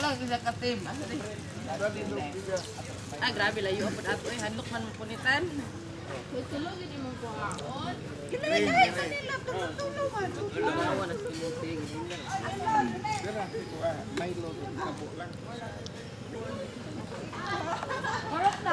lang isa ka team. Ah, grabe layo po ato eh. Handok man punitan. Tulog hindi mo ko aon. Kinailayan na nila. Tulungan. Awan na simuting. Pero ako may load sa lang.